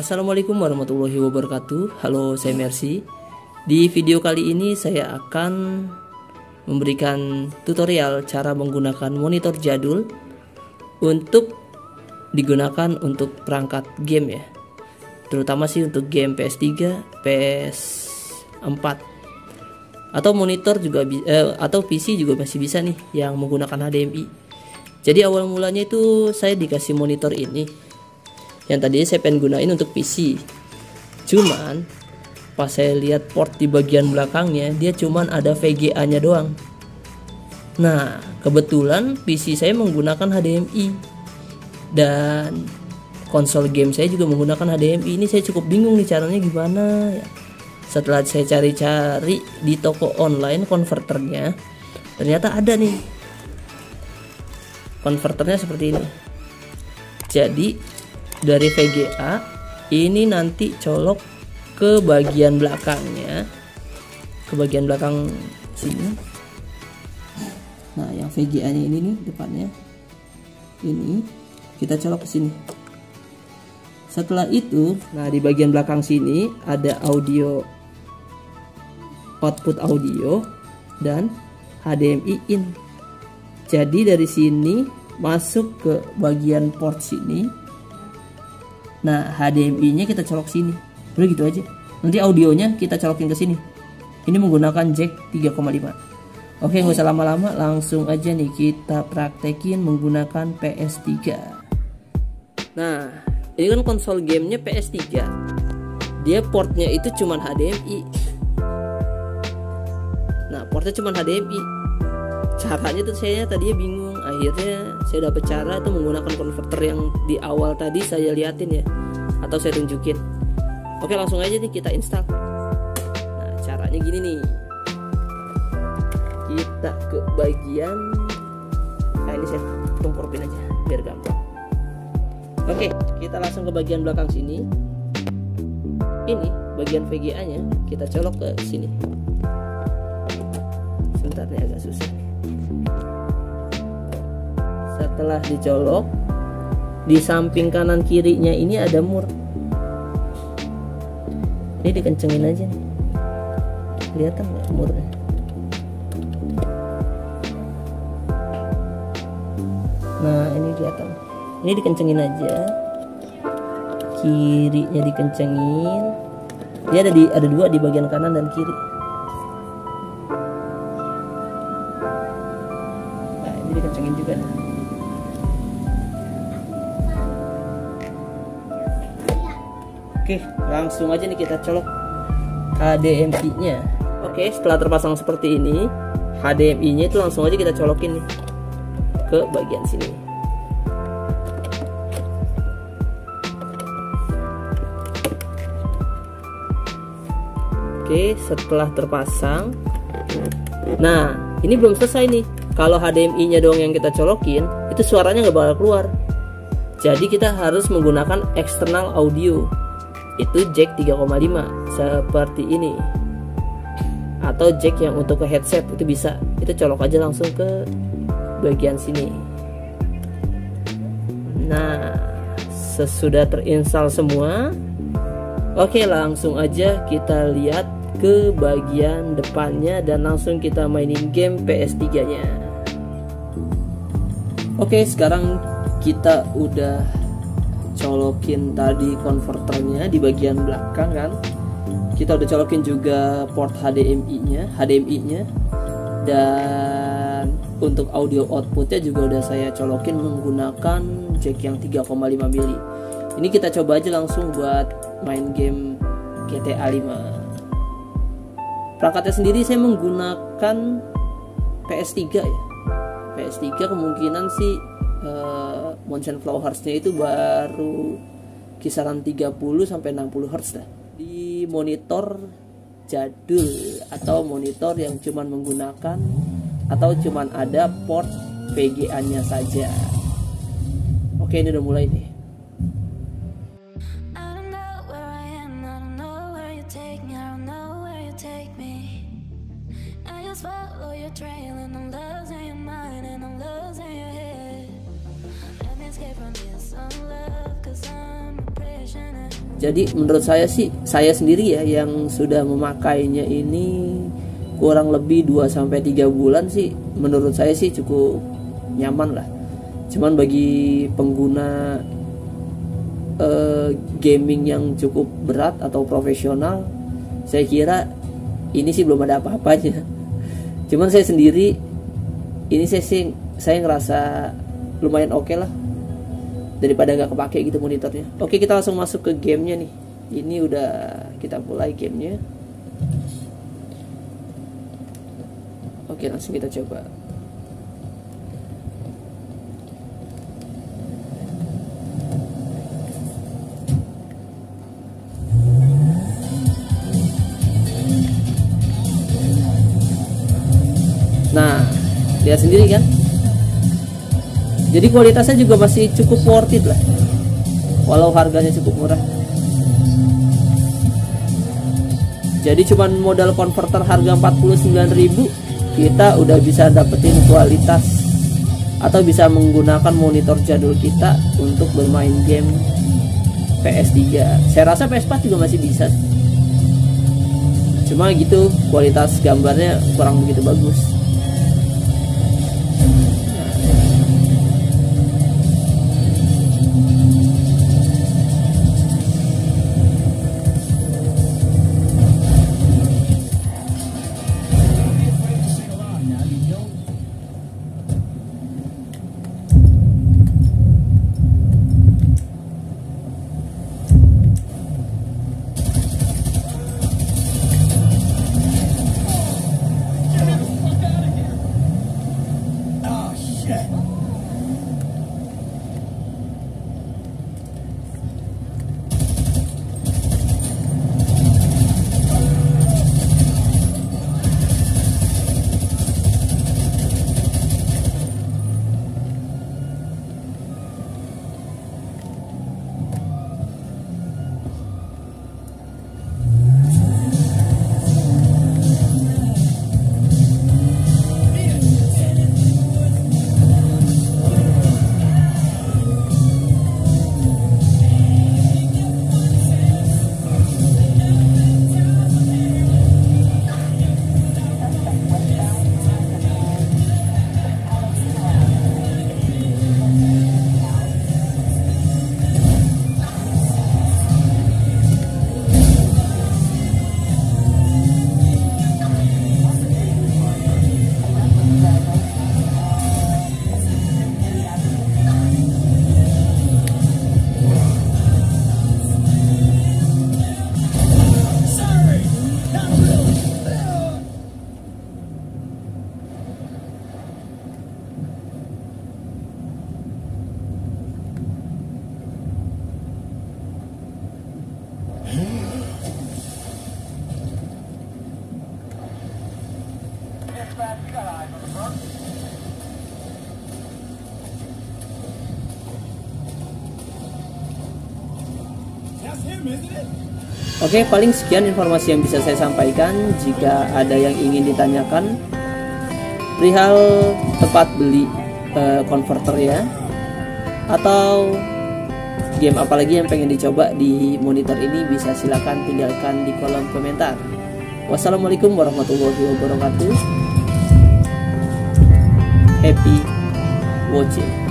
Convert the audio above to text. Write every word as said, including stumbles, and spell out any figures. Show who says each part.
Speaker 1: Assalamualaikum warahmatullahi wabarakatuh. Halo, saya Mercy. Di video kali ini saya akan memberikan tutorial cara menggunakan monitor jadul untuk digunakan untuk perangkat game ya. Terutama sih untuk game P S tiga, P S empat. Atau monitor juga eh, atau P C juga masih bisa nih yang menggunakan H D M I. Jadi awal mulanya itu saya dikasih monitor ini. Yang tadinya saya pengen gunain untuk P C. Cuman pas saya lihat port di bagian belakangnya, dia cuman ada V G A-nya doang. Nah, kebetulan P C saya menggunakan H D M I. Dan konsol game saya juga menggunakan H D M I. Ini saya cukup bingung nih caranya gimana ya. Setelah saya cari-cari di toko online konverternya, ternyata ada nih. Konverternya seperti ini. Jadi dari V G A ini nanti colok ke bagian belakangnya, ke bagian belakang sini. Nah, yang V G A-nya ini nih depannya, ini kita colok ke sini. Setelah itu, nah di bagian belakang sini ada audio, output audio dan H D M I in. Jadi dari sini masuk ke bagian port sini. Nah, H D M I-nya kita colok sini. Udah gitu aja. Nanti audionya kita colokin ke sini. Ini menggunakan jack tiga koma lima. Oke, nggak usah lama-lama, langsung aja nih kita praktekin menggunakan P S tiga. Nah, ini kan konsol gamenya P S tiga. Dia portnya itu cuman H D M I. Nah, portnya cuman H D M I. Caranya tuh saya tadinya bingung. Akhirnya saya dapat cara tuh menggunakan konverter yang di awal tadi saya liatin ya, atau saya tunjukin. Oke, langsung aja nih kita install. Nah, caranya gini nih. Kita ke bagian, nah ini saya tungkurpin aja biar gampang. Oke, kita langsung ke bagian belakang sini. Ini bagian V G A-nya kita colok ke sini. Sebentar nih, agak susah. Setelah dicolok, di samping kanan kirinya ini ada mur. Ini dikencengin aja nih. Kelihatan nggak murnya? Nah, ini kelihatan. Ini dikencengin aja. Kirinya dikencengin. Dia ada di ada dua di bagian kanan dan kiri. Nah, ini dikencengin juga nih. Oke, langsung aja nih kita colok H D M I-nya. Oke, setelah terpasang seperti ini, H D M I-nya itu langsung aja kita colokin nih ke bagian sini. Oke, setelah terpasang, nah ini belum selesai nih. Kalau H D M I-nya doang yang kita colokin, itu suaranya nggak bakal keluar. Jadi kita harus menggunakan external audio. Itu jack tiga koma lima seperti ini, atau jack yang untuk ke headset itu bisa. Itu colok aja langsung ke bagian sini. Nah, sesudah terinstall semua, oke, langsung aja kita lihat ke bagian depannya dan langsung kita mainin game P S tiga nya. Oke, sekarang kita udah colokin tadi konverternya di bagian belakang kan. Kita udah colokin juga port H D M I-nya, H D M I-nya. Dan untuk audio outputnya juga udah saya colokin menggunakan jack yang tiga koma lima mili. Ini kita coba aja langsung buat main game G T A lima. Perangkatnya sendiri saya menggunakan P S tiga ya. P S tiga kemungkinan sih Uh, motion flow hertz-nya itu baru kisaran tiga puluh sampai enam puluh hertz lah. Di monitor jadul atau monitor yang cuman menggunakan atau cuman ada port V G A-nya saja. Oke, ini udah mulai nih.
Speaker 2: Escape from this unlove, cause I'm a prey.
Speaker 1: Jadi menurut saya sih, saya sendiri ya yang sudah memakainya ini kurang lebih dua sampai tiga bulan sih, menurut saya sih cukup nyaman lah. Cuman bagi pengguna uh, gaming yang cukup berat atau profesional, saya kira ini sih belum ada apa-apanya. Cuman saya sendiri ini saya sih saya ngerasa lumayan oke okay lah, daripada nggak kepake gitu monitornya. Oke, kita langsung masuk ke gamenya nih. Ini udah kita mulai gamenya. Oke, langsung kita coba. Nah, lihat sendiri kan. Jadi kualitasnya juga masih cukup worth it lah, walau harganya cukup murah. Jadi cuman modal konverter harga empat puluh sembilan ribu, kita udah bisa dapetin kualitas atau bisa menggunakan monitor jadul kita untuk bermain game P S tiga. Saya rasa P S empat juga masih bisa, cuma gitu kualitas gambarnya kurang begitu bagus. Oke, paling sekian informasi yang bisa saya sampaikan. Jika ada yang ingin ditanyakan perihal tempat beli uh, konverter ya, atau game apalagi yang pengen dicoba di monitor ini, bisa silakan tinggalkan di kolom komentar. Wassalamualaikum warahmatullahi wabarakatuh. Happy watching.